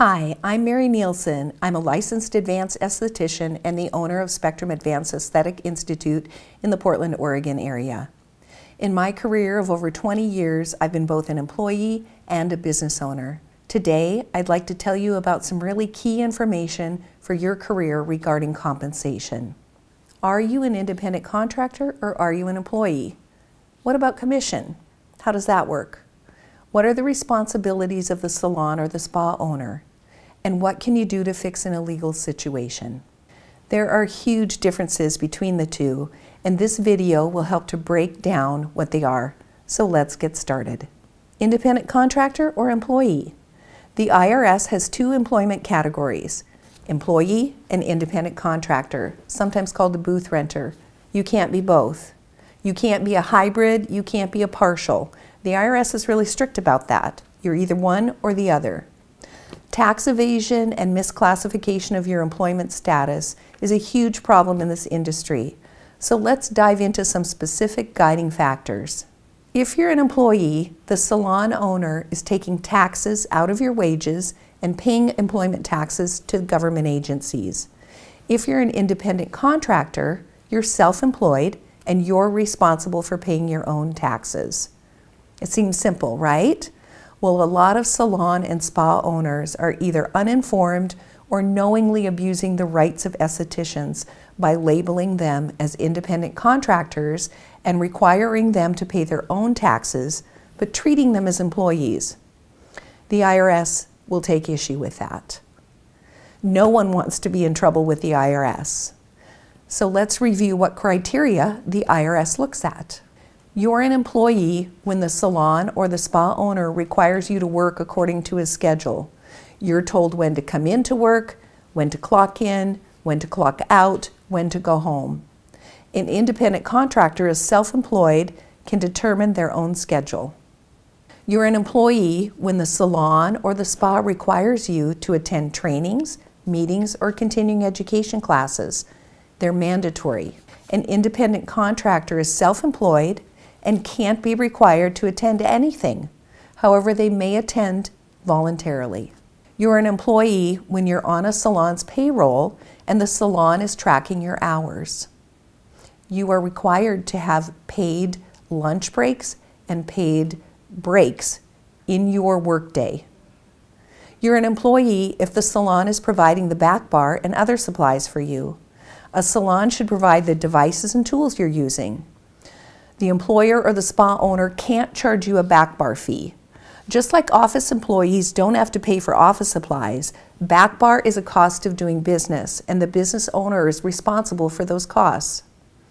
Hi, I'm Mary Nielsen. I'm a licensed advanced esthetician and the owner of Spectrum Advanced Aesthetic Institute in the Portland, Oregon area. In my career of over 20 years, I've been both an employee and a business owner. Today, I'd like to tell you about some really key information for your career regarding compensation. Are you an independent contractor or are you an employee? What about commission? How does that work? What are the responsibilities of the salon or the spa owner? And what can you do to fix an illegal situation? There are huge differences between the two, and this video will help to break down what they are. So let's get started. Independent contractor or employee? The IRS has two employment categories, employee and independent contractor, sometimes called a booth renter. You can't be both. You can't be a hybrid, you can't be a partial. The IRS is really strict about that. You're either one or the other. Tax evasion and misclassification of your employment status is a huge problem in this industry. So let's dive into some specific guiding factors. If you're an employee, the salon owner is taking taxes out of your wages and paying employment taxes to government agencies. If you're an independent contractor, you're self-employed and you're responsible for paying your own taxes. It seems simple, right? Well, a lot of salon and spa owners are either uninformed or knowingly abusing the rights of estheticians by labeling them as independent contractors and requiring them to pay their own taxes, but treating them as employees. The IRS will take issue with that. No one wants to be in trouble with the IRS. So let's review what criteria the IRS looks at. You're an employee when the salon or the spa owner requires you to work according to his schedule. You're told when to come into work, when to clock in, when to clock out, when to go home. An independent contractor is self-employed, can determine their own schedule. You're an employee when the salon or the spa requires you to attend trainings, meetings, or continuing education classes. They're mandatory. An independent contractor is self-employed and can't be required to attend anything. However, they may attend voluntarily. You're an employee when you're on a salon's payroll and the salon is tracking your hours. You are required to have paid lunch breaks and paid breaks in your workday. You're an employee if the salon is providing the back bar and other supplies for you. A salon should provide the devices and tools you're using. The employer or the spa owner can't charge you a back bar fee. Just like office employees don't have to pay for office supplies, back bar is a cost of doing business, and the business owner is responsible for those costs.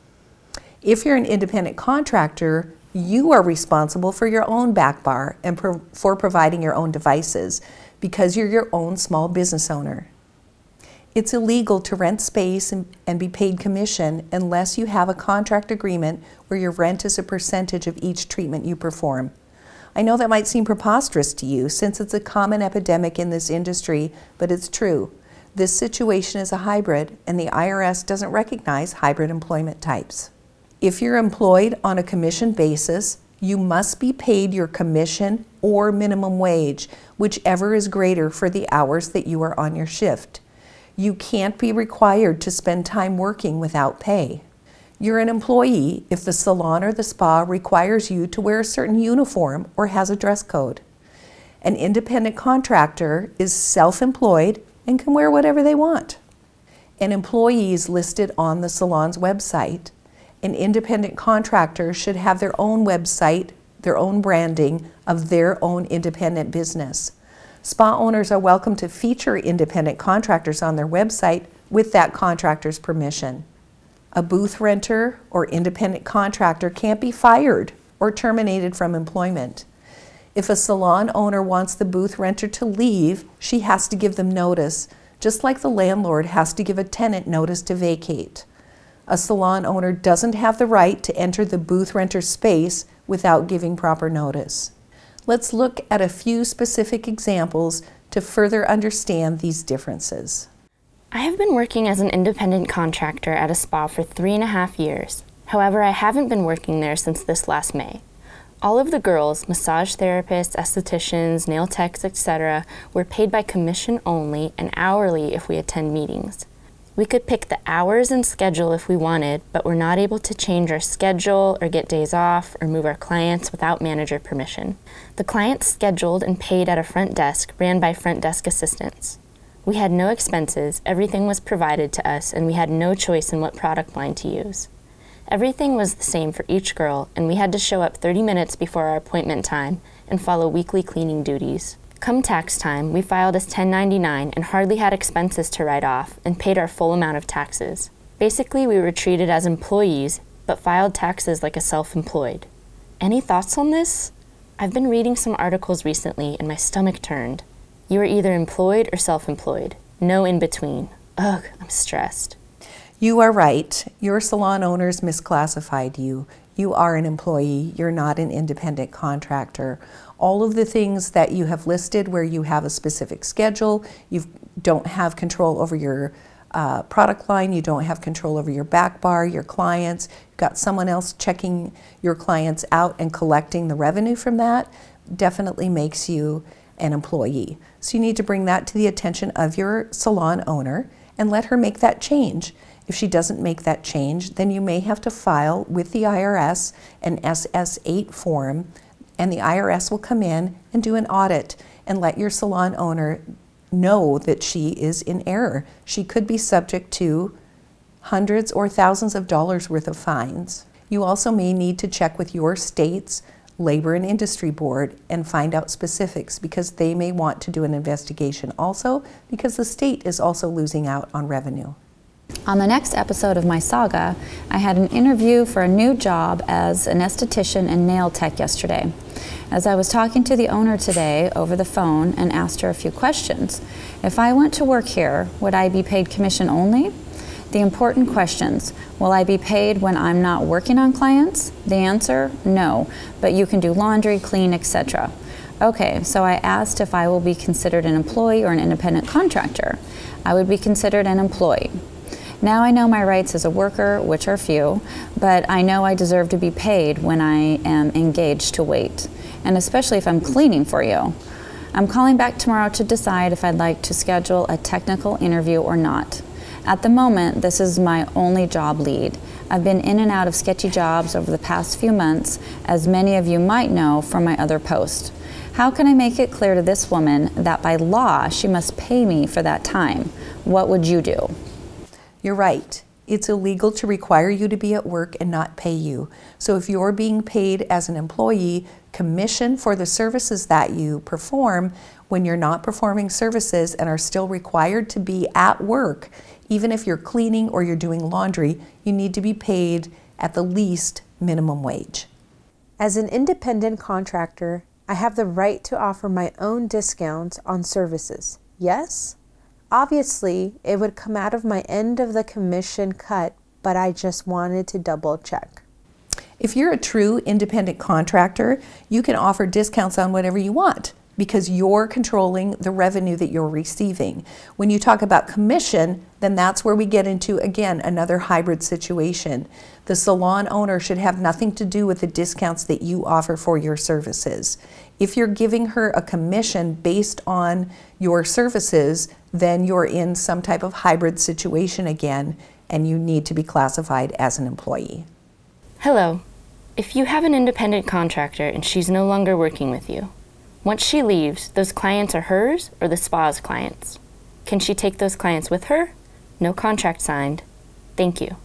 If you're an independent contractor, you are responsible for your own back bar and for providing your own devices because you're your own small business owner. It's illegal to rent space and be paid commission unless you have a contract agreement where your rent is a percentage of each treatment you perform. I know that might seem preposterous to you since it's a common epidemic in this industry, but it's true. This situation is a hybrid and the IRS doesn't recognize hybrid employment types. If you're employed on a commission basis, you must be paid your commission or minimum wage, whichever is greater for the hours that you are on your shift. You can't be required to spend time working without pay. You're an employee if the salon or the spa requires you to wear a certain uniform or has a dress code. An independent contractor is self-employed and can wear whatever they want. An employee is listed on the salon's website. An independent contractor should have their own website, their own branding of their own independent business. Spa owners are welcome to feature independent contractors on their website with that contractor's permission. A booth renter or independent contractor can't be fired or terminated from employment. If a salon owner wants the booth renter to leave, she has to give them notice, just like the landlord has to give a tenant notice to vacate. A salon owner doesn't have the right to enter the booth renter's space without giving proper notice. Let's look at a few specific examples to further understand these differences. I have been working as an independent contractor at a spa for 3.5 years. However, I haven't been working there since this last May. All of the girls, massage therapists, estheticians, nail techs, etc., were paid by commission only and hourly if we attend meetings. We could pick the hours and schedule if we wanted, but we're not able to change our schedule or get days off or move our clients without manager permission. The clients scheduled and paid at a front desk ran by front desk assistants. We had no expenses, everything was provided to us, and we had no choice in what product line to use. Everything was the same for each girl, and we had to show up 30 minutes before our appointment time and follow weekly cleaning duties. Come tax time, we filed as 1099 and hardly had expenses to write off and paid our full amount of taxes. Basically, we were treated as employees, but filed taxes like a self-employed. Any thoughts on this? I've been reading some articles recently and my stomach turned. You are either employed or self-employed. No in between. Ugh, I'm stressed. You are right. Your salon owners misclassified you. You are an employee. You're not an independent contractor. All of the things that you have listed where you have a specific schedule, you don't have control over your product line, you don't have control over your back bar, your clients, you've got someone else checking your clients out and collecting the revenue from that, definitely makes you an employee. So you need to bring that to the attention of your salon owner and let her make that change. If she doesn't make that change, then you may have to file with the IRS an SS-8 form, and the IRS will come in and do an audit and let your salon owner know that she is in error. She could be subject to hundreds or thousands of dollars worth of fines. You also may need to check with your state's Labor and Industry Board and find out specifics, because they may want to do an investigation also, because the state is also losing out on revenue. On the next episode of my saga, I had an interview for a new job as an esthetician and nail tech yesterday. As I was talking to the owner today over the phone and asked her a few questions, if I went to work here, would I be paid commission only? The important questions: will I be paid when I'm not working on clients? The answer, no, but you can do laundry, clean, etc. Okay, so I asked if I will be considered an employee or an independent contractor. I would be considered an employee. Now I know my rights as a worker, which are few, but I know I deserve to be paid when I am engaged to wait, and especially if I'm cleaning for you. I'm calling back tomorrow to decide if I'd like to schedule a technical interview or not. At the moment, this is my only job lead. I've been in and out of sketchy jobs over the past few months, as many of you might know from my other post. How can I make it clear to this woman that by law she must pay me for that time? What would you do? You're right. It's illegal to require you to be at work and not pay you. So if you're being paid as an employee, commission for the services that you perform when you're not performing services and are still required to be at work, even if you're cleaning or you're doing laundry, you need to be paid at the least minimum wage. As an independent contractor, I have the right to offer my own discounts on services. Yes? Obviously, it would come out of my end of the commission cut, but I just wanted to double check. If you're a true independent contractor, you can offer discounts on whatever you want, because you're controlling the revenue that you're receiving. When you talk about commission, then that's where we get into, again, another hybrid situation. The salon owner should have nothing to do with the discounts that you offer for your services. If you're giving her a commission based on your services, then you're in some type of hybrid situation again, and you need to be classified as an employee. Hello. If you have an independent contractor and she's no longer working with you, once she leaves, those clients are hers or the spa's clients? Can she take those clients with her? No contract signed. Thank you.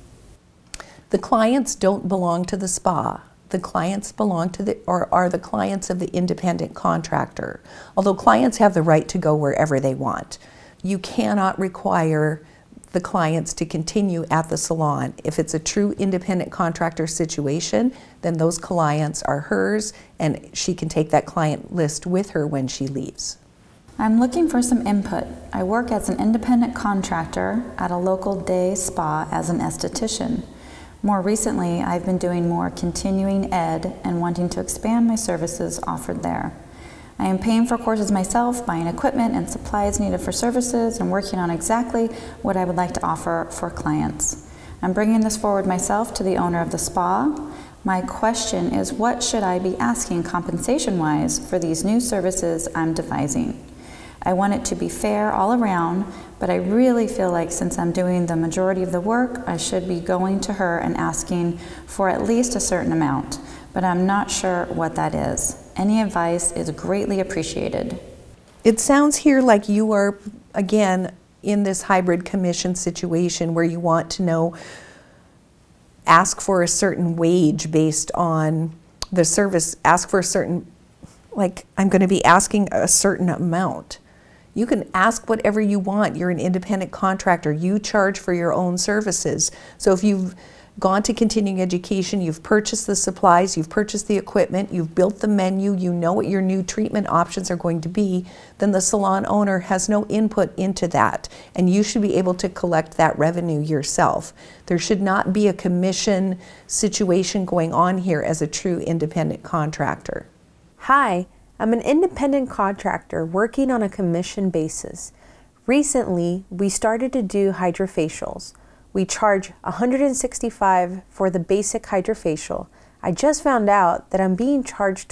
The clients don't belong to the spa. The clients belong to are the clients of the independent contractor. Although clients have the right to go wherever they want. You cannot require the clients to continue at the salon. If it's a true independent contractor situation, then those clients are hers, and she can take that client list with her when she leaves. I'm looking for some input. I work as an independent contractor at a local day spa as an esthetician. More recently, I've been doing more continuing ed and wanting to expand my services offered there. I am paying for courses myself, buying equipment and supplies needed for services, and working on exactly what I would like to offer for clients. I'm bringing this forward myself to the owner of the spa. My question is, what should I be asking compensation-wise for these new services I'm devising? I want it to be fair all around, but I really feel like since I'm doing the majority of the work, I should be going to her and asking for at least a certain amount, but I'm not sure what that is. Any advice is greatly appreciated. It sounds here like you are, again, in this hybrid commission situation where you want to know, ask for a certain wage based on the service, ask for a certain, like, I'm going to be asking a certain amount. You can ask whatever you want. You're an independent contractor. You charge for your own services. So if you've gone to continuing education, you've purchased the supplies, you've purchased the equipment, you've built the menu, you know what your new treatment options are going to be, then the salon owner has no input into that, and you should be able to collect that revenue yourself. There should not be a commission situation going on here as a true independent contractor. Hi, I'm an independent contractor working on a commission basis. Recently, we started to do hydrofacials. We charge $165 for the basic hydrofacial. I just found out that I'm being charged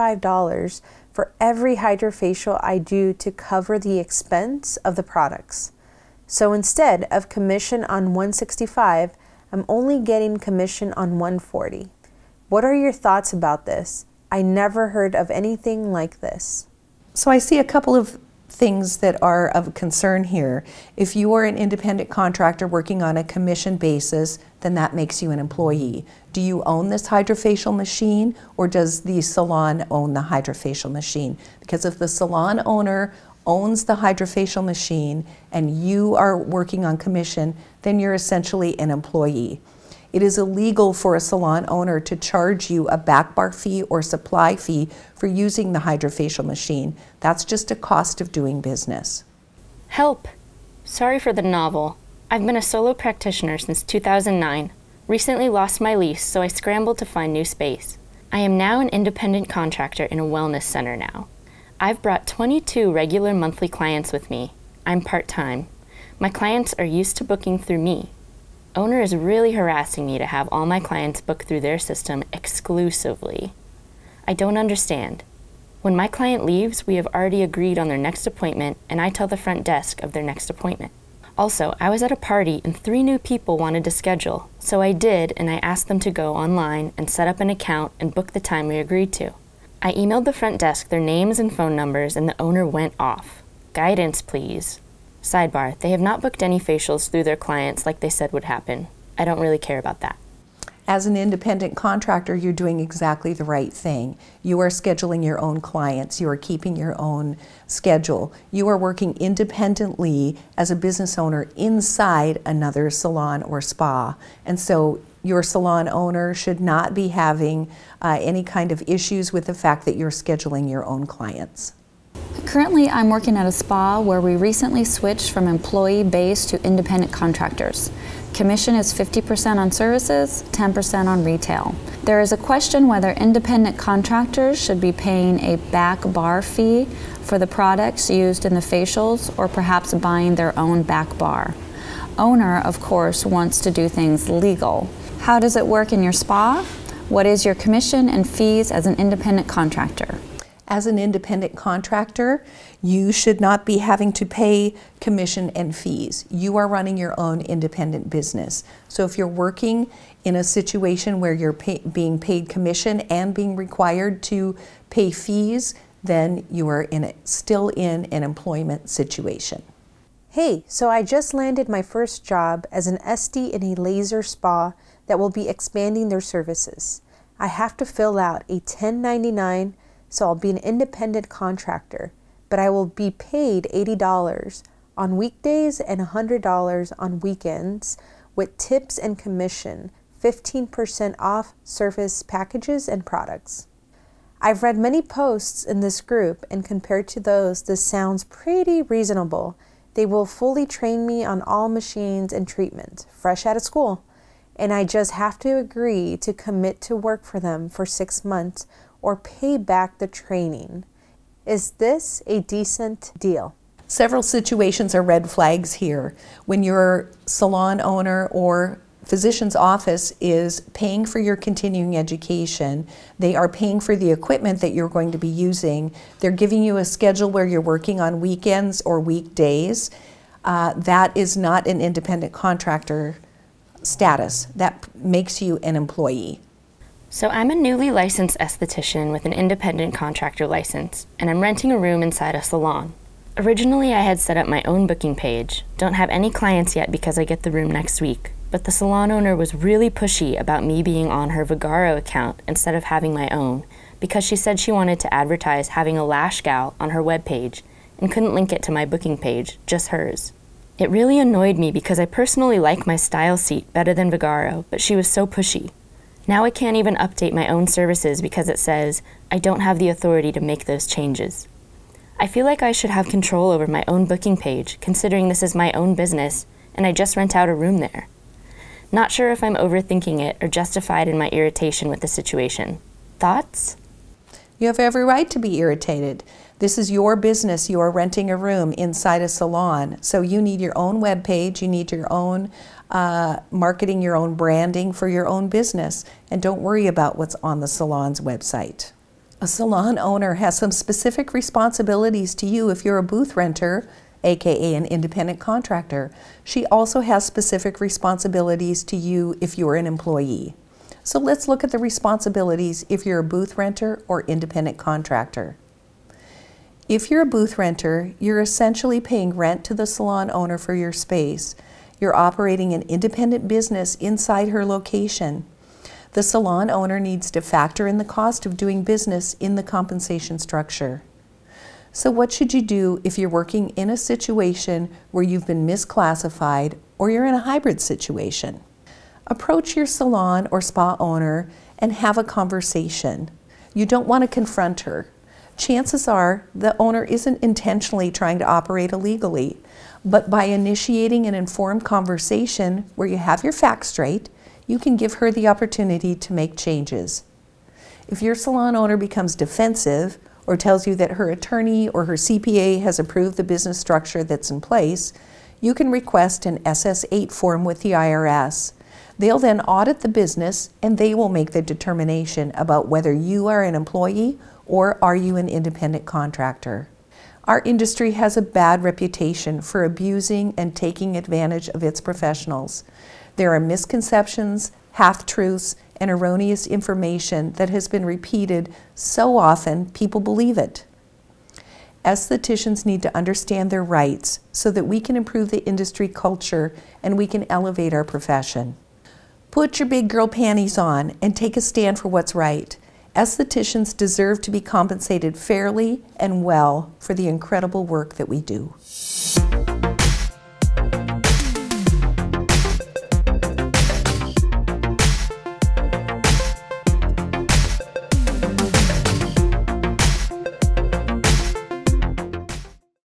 $25 for every hydrofacial I do to cover the expense of the products. So instead of commission on $165, I'm only getting commission on $140. What are your thoughts about this? I never heard of anything like this. So I see a couple of things that are of concern here. If you are an independent contractor working on a commission basis, then that makes you an employee. Do you own this hydrofacial machine, or does the salon own the hydrofacial machine? Because if the salon owner owns the hydrofacial machine and you are working on commission, then you're essentially an employee. It is illegal for a salon owner to charge you a back bar fee or supply fee for using the hydrofacial machine. That's just a cost of doing business. Help! Sorry for the novel. I've been a solo practitioner since 2009. Recently lost my lease, so I scrambled to find new space. I am now an independent contractor in a wellness center now. I've brought 22 regular monthly clients with me. I'm part-time. My clients are used to booking through me. Owner is really harassing me to have all my clients book through their system exclusively. I don't understand. When my client leaves, we have already agreed on their next appointment, and I tell the front desk of their next appointment. Also, I was at a party and 3 new people wanted to schedule, so I did, and I asked them to go online and set up an account and book the time we agreed to. I emailed the front desk their names and phone numbers, and the owner went off. Guidance, please. Sidebar, they have not booked any facials through their clients like they said would happen. I don't really care about that. As an independent contractor, you're doing exactly the right thing. You are scheduling your own clients. You are keeping your own schedule. You are working independently as a business owner inside another salon or spa. And so your salon owner should not be having any kind of issues with the fact that you're scheduling your own clients. Currently, I'm working at a spa where we recently switched from employee-based to independent contractors. Commission is 50% on services, 10% on retail. There is a question whether independent contractors should be paying a back bar fee for the products used in the facials, or perhaps buying their own back bar. Owner, of course, wants to do things legal. How does it work in your spa? What is your commission and fees as an independent contractor? As an independent contractor, you should not be having to pay commission and fees. You are running your own independent business. So if you're working in a situation where you're being paid commission and being required to pay fees, then you are still in an employment situation. Hey, so I just landed my first job as an SD in a laser spa that will be expanding their services. I have to fill out a 1099, so I'll be an independent contractor, but I will be paid $80 on weekdays and $100 on weekends with tips and commission, 15% off service packages and products. I've read many posts in this group, and compared to those, this sounds pretty reasonable. They will fully train me on all machines and treatment, fresh out of school, and I just have to agree to commit to work for them for 6 months or pay back the training. Is this a decent deal? Several situations are red flags here. When your salon owner or physician's office is paying for your continuing education. They are paying for the equipment that you're going to be using. They're giving you a schedule where you're working on weekends or weekdays. That is not an independent contractor status. That makes you an employee. So I'm a newly licensed esthetician with an independent contractor license, and I'm renting a room inside a salon. Originally, I had set up my own booking page. Don't have any clients yet because I get the room next week. But the salon owner was really pushy about me being on her Vagaro account instead of having my own, because she said she wanted to advertise having a lash gal on her webpage and couldn't link it to my booking page, just hers. It really annoyed me because I personally like my style seat better than Vagaro, but she was so pushy. Now I can't even update my own services because it says I don't have the authority to make those changes. I feel like I should have control over my own booking page, considering this is my own business and I just rent out a room there. Not sure if I'm overthinking it or justified in my irritation with the situation. Thoughts? You have every right to be irritated. This is your business. You are renting a room inside a salon, so you need your own web page, you need your own marketing, your own branding for your own business, and don't worry about what's on the salon's website. A salon owner has some specific responsibilities to you if you're a booth renter, aka an independent contractor. She also has specific responsibilities to you if you're an employee. So let's look at the responsibilities if you're a booth renter or independent contractor. If you're a booth renter, you're essentially paying rent to the salon owner for your space. You're operating an independent business inside her location. The salon owner needs to factor in the cost of doing business in the compensation structure. So what should you do if you're working in a situation where you've been misclassified or you're in a hybrid situation? Approach your salon or spa owner and have a conversation. You don't want to confront her. Chances are the owner isn't intentionally trying to operate illegally, but by initiating an informed conversation where you have your facts straight, you can give her the opportunity to make changes. If your salon owner becomes defensive or tells you that her attorney or her CPA has approved the business structure that's in place, you can request an SS-8 form with the IRS. They'll then audit the business and they will make the determination about whether you are an employee or are you an independent contractor. Our industry has a bad reputation for abusing and taking advantage of its professionals. There are misconceptions, half-truths, and erroneous information that has been repeated so often people believe it. Estheticians need to understand their rights so that we can improve the industry culture and we can elevate our profession. Put your big girl panties on and take a stand for what's right. Estheticians deserve to be compensated fairly and well for the incredible work that we do.